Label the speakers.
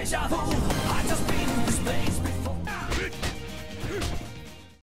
Speaker 1: deja vu. I just been in this place